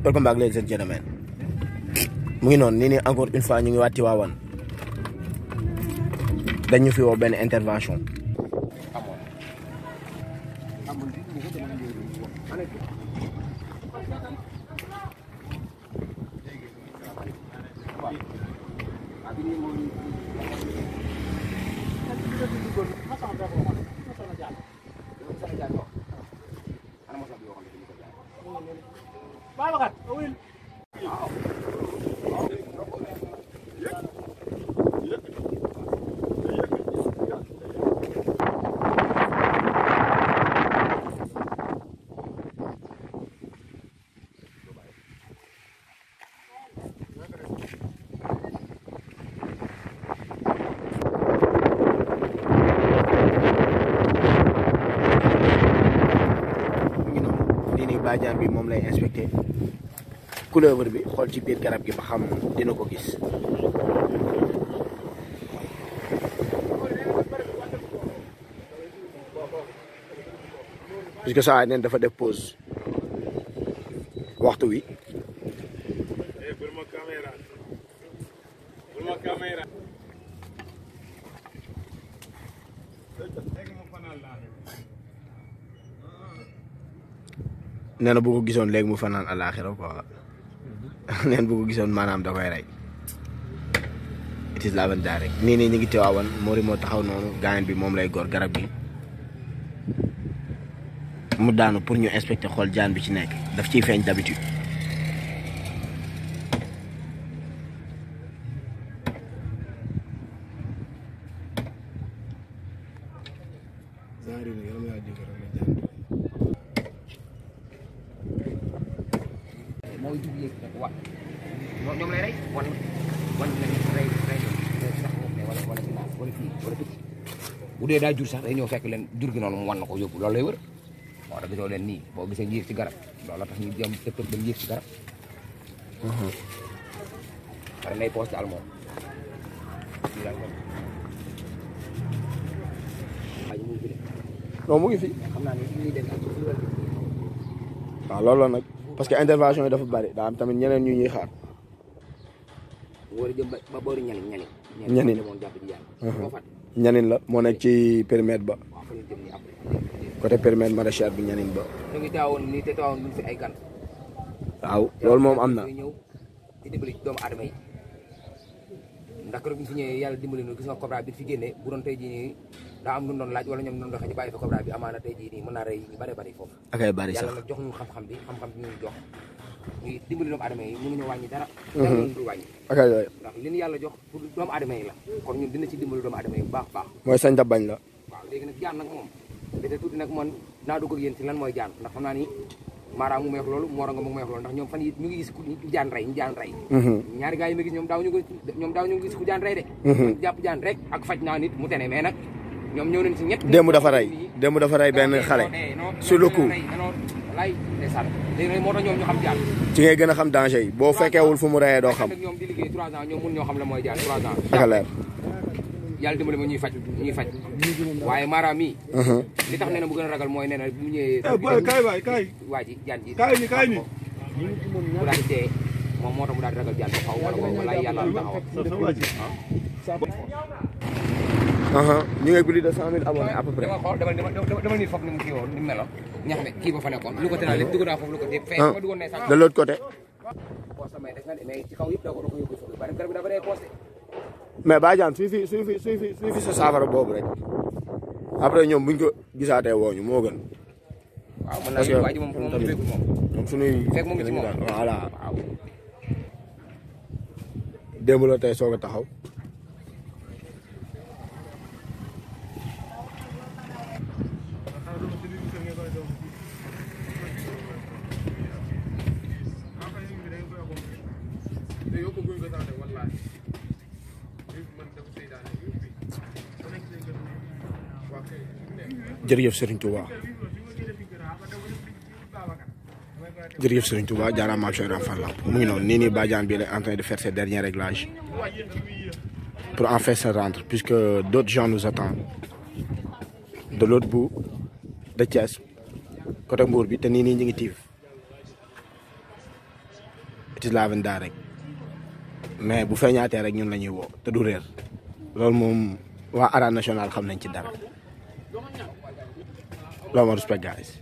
welcome back ladies and gentlemen mu ngi noonu nii encore une fois ñu ngi waat Tivaouane dañu fi woo benn intervention bajaan bi moom lay inspecté couleuvre bi xool ci biir garab gi ba xam dina ko gis puisque saa neen dafa def pause waxtu wi nee na bu ko gisoon léegi mu fanaan àllaaxira quoi nee na bu ko gisoon maanaam da koy rey it is lavenda rek nii ñu ngi Tivaouane Mori moo taxaw noonu gaañ bi moom lay gor garab gi mu daanu pour ñu inspecter xool jaan bi ci nekk daf ciy feeñ d'habitude mooy jug yéeg wa ñoom lay rey wan rey wala fii wala picc bu dee daa jur sax day ñëw fekk leen jur gi noonu mu wan na ko yóbbu loolu lay wër moo tax gisoo leen nii boo gisee ñu yéeg ci garab loolu la tax ñu jëm tëkkër dem yéeg ci garab pare lay poos daal moom non mu ngi fi xam naa ne ñuy dem waaw loolu la nag parce que intervention yi dafa bari daa am tamit ñeneen ñu ñuy xaar. war a jëm ba boori ñanin. ñanin ñanin la moo nekk ci périmètre ba. côté périmètre maraîchère bi ñanin ba. ñu ngi taawoon nii te taawoon ñu fi ay gan. waaw loolu moom am na. ñëw di dimbali doomu aadama yi ndax keroog bi fi ñëwee yàlla dimbali nu gis nga Cobra bi fi génnee bu doon tey jii nii daa am lu doon laaj wala ñoom ñu doon doxee ñu bàyyi fa Cobra bi amaana tey jii nii mën naa rey ñu bari foofu. akay bari sax yàlla nag jox ñu xam-xam bi ñu jox muy dimbali doomu aadama yi mënuñu wàññi dara. dara mënuñu dul wàññi. akay yooyu. ndax li ñu yàlla jox pour doomu aadama yi la kon ñun dina ci dimbali doomu aadama yi bu baax. mooy sañ ta bañ la. waaw léegi nag jaan nag moom peut-être tuuti nag man naa dugg ak yéen ci lan mooy jaan ndax xam naa ni Mara mu may wax loolu Mora nga mu may wax loolu ndax ñoom fan yi ñu ngi gis ku jaan rey ñaari gars yi ma gis ñoom daaw ñu gis ku jaan rey de jàpp jaan rek ak faj naa nit mu tene mais nag ñoom ñëw nañ si ñett démb dafa rey benn xale sur le coup lay ndeysaan léegi moo tax ñoom ñu xam jaan ci ngay gën a xam danger yi boo fekkeewul fu mu reyee doo xam ñoom di liggéey 3 ans ñoom mun ñoo xam la mooy jaan 3 ans dafa leer yàlla dimbali ma ñuy faj waaye Mara mii li tax nee na bu gën a ragal mooy nee na bu ñëwee waa ji jaan ji kaay ni bu daal di dee moom moo tax mu daal di ragal jaan ba xaw wala wala yàlla taxaw ñu ngi plus de 100 000 abonnés à peu près dama nit foofu ni mu kii woon ni mu meloon ñax mi kii ba fa nekkoon lu ko tëral lépp dugg naa foofu lu ko dee fee ma duggoon ne sax de l'autre côté poste may des na de mais ci kaw yëpp da ko yóbbu foofu ba garab bi dafa dee posté mais Badiane suy fi sa saafara boobu rek après ñoom buñ ko gisaatee woo ñu moo gën. waaw mën naa yëg waa ji moom fekkul moom. ñoom suñuy fekk mu ngi ci moom voilà. démb la tey soog a taxaw. jërëjëf Serigne Touba jërëjëf Serigne Touba jaaraama ak Cheikh Fall mu ngi noonu nii Badiane bi est en train de faire ses derniers réglages pour en faire se rendre puisque d'autres gens nous attendent de l'autre bout de Thiès côté Mbour bi te nii ñu ngi tiif it is lavenda rek mais bu feeñaatee rek ñun la ñuy woo te du réer loolu moom waa arène nationale xam nañ ci dara loolu ma respect guys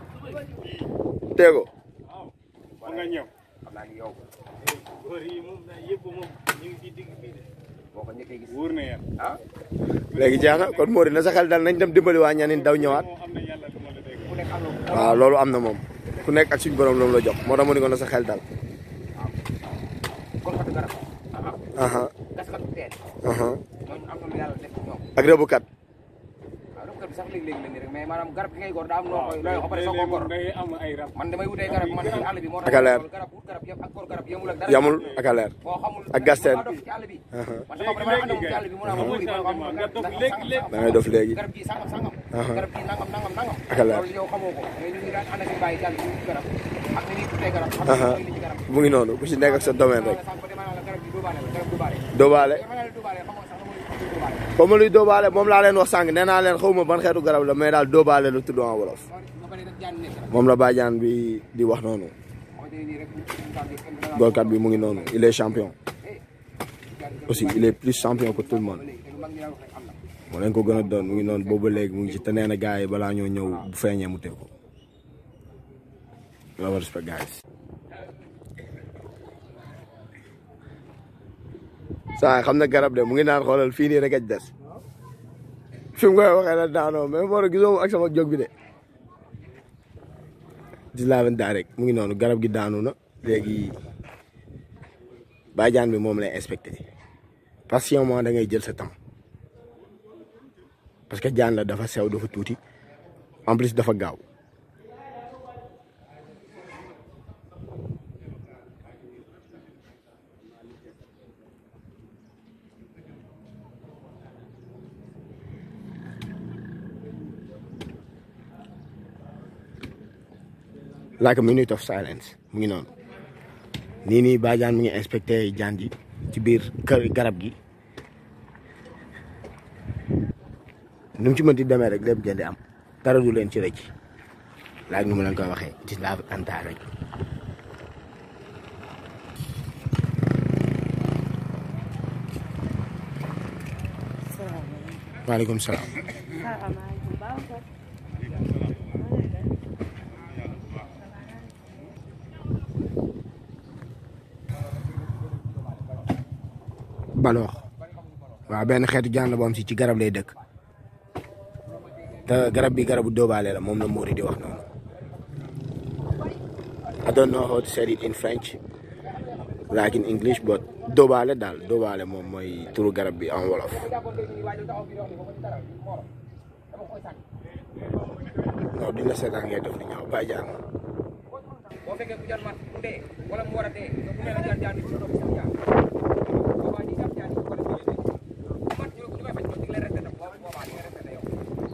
Tego nga ñëw xam naa ni yow góor yi moom yëpp moom ñu ngi ci digg bii de boo ko njëkkee gis wóor na yàlla ah léegi jeex na kon Mody na sa xel dal nañ dem dimbali waa ñanin daw ñëwaat moo am na yàlla du ma la dégg ku nekk am na waaw loolu am na moom ku nekk ak suñu borom loolu la jox moo tax mu ni ko na sa xel dal kon xatu garab gaskatu teen ñooñu am na lu yàlla def ci ñoom ak rëbukat waaw rëbbkat bi sax léegi-léegi la nii rek mais maanaam garab gi ngay gor daa am noo koy looy ko pare soo ko gor day am ay rab man damay wutee garab man ci àll bi moo tax Ak a leer. garab wut garab yëpp ak gor garab yemul ak dara yamul ak a leer boo xamul ak gasteen. maa dof ci àll bi man sama dama ànd moom ci àll bi mu naa ma wuri ma xam nga dof léegi-léegi da ngay dof léegi garab gi sangam sangam garab gi nangam nangam nangam Ak a leer. loolu yow xamoo ko mais ñu ngi daan ànd ak bàyyi jàll ci garab ak ni ñuy tuddee garab ak ni ñuy ci garab mu ngi noonu ku si nekk ak sa domaine rek sànq ba demaa la garab gi dóobaale la garab dóobaale dóobaale xam nga ne dóobaale xamoo sax dama dóobaale comme luy dóobaale moom laa leen wax sànq nee naa leen xaw ma ban xeetu garab la mais daal dóobaale lu tudd en wolof nga bari nag jaan nekk rek moom la bàjjan bi di wax noonu moo tax nii rek golkat bi mu ngi noonu il est champion aussi il est plus champion que tout le monde mag ñi daan wax rek am na moo leen ko gën a doon mu ngi noonu boobu ba léegi mu ngi ci te nee na gars yi balaa ñoo ñëw bu feeñee mu teg ko la war respect guys saa xam na garab de mu ngi naan xoolal fii nii rek a des fi mu koy waxee la daanoo mais moo tax gisoo ak sama jóg bi de di lavenda rek mu ngi noonu garab gi daanu na léegi bàjjan bi moom lay inspecté patiemment da ngay jël sa temps parce que jaan la dafa sew dafa tuuti en plus dafa gaaw like a minute of silence mu ngi noonu nii nii bàjjan mu ngi inspecté jaan ji ci biir kër garab gi nu mu ci mënti demee rek lépp gën di am dara du leen ci rëcc laaj nu mu leen koy waxee ci laa antaar rek waaleykum salaam baloox waaw benn xeetu jaan la boo am si ci garab lay dëkk te garab bi garabu dóobaale la moom la Mody di wax noonu I don't know how to say it in French like in English but dóobaale daal dóobaale moom mooy turu garab bi en wolof non di la seetaan ngay def li ñaaw bàyyi jaan boo fekkee ku jaan mat mu dee wala mu war a dee nga bu ne la jaan jaan di doon sax jaan boobaa ñi jàpp jaan yi ko def ku mat ñu koy faj di leen respecté boobaa di nga respecté yow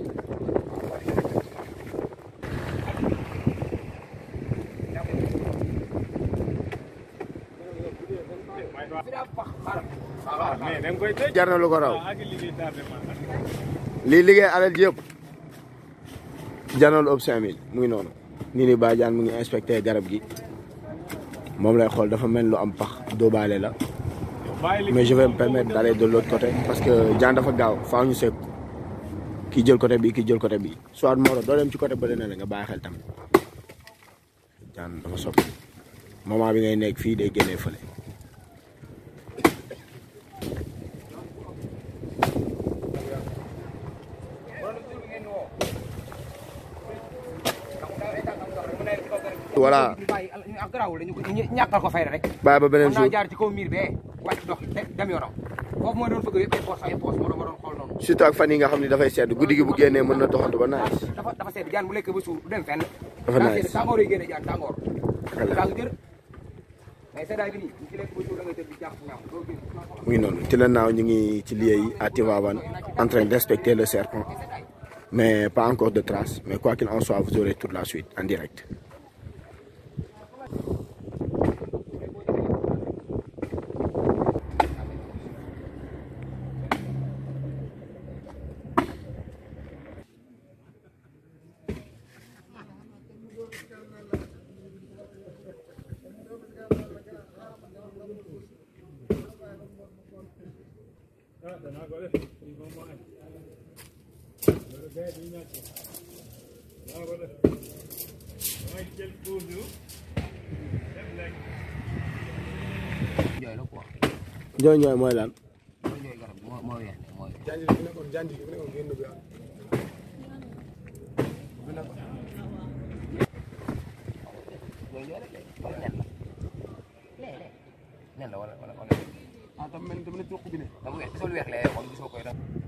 mais da nga koy tëj jar na lu ko raw ak liggéey tardement lii liggéey alal ji yëpp jar na lu ëpp 5000 mu ngi noonu nii ni bàjjan mu ngi inspecté garab gi moom lay xool dafa mel lu am pax dóobaale la mais je vais me permettre d'aller de l'autre côté parce que jaan dafa gaaw faaw ñu seet kii jël côté bi kii jël côté bi soit Moro doo dem ci côté bële na la nga bàyyi xel tamit jaan dafa soppi moment bi ngay nekk fii day génnee fële voilà ak garaawul dañu ko ñàkkal ko fay rek bàyyi ba beneen mën jour naa jaar ci kaw miir bee wàcc dox dem yoonam foofu moo doon bëgg yëpp ay poos moo doon xool noonu surtout ak fan yi nga xam ne dafay sedd guddi gi bu génnee mën na doxantu ba naaj dafa sedd jaan bu lekk ba suur du dem fenn dafa nice tàngoor yi génne jaan tàngoor tàng jër mais seddaay bi nii ñu ci lekk ba suur da ngay tëdd di jàpp ñam doo génn mu ngi noonu ci la naaw ñu ngi ci lieu yi à Tivaouane en train d'inspecter le serpent mais pas encore de traces mais quoi qu'il en soit vous aurez toute la suite en direct Jooy la quoi. Njooy njooy mooy lan. Jooy garab moo weex mooy. nen la wala. ah tam mel ni tuq bi ne. dama weex gisoo lu weex lee xool gisoo koy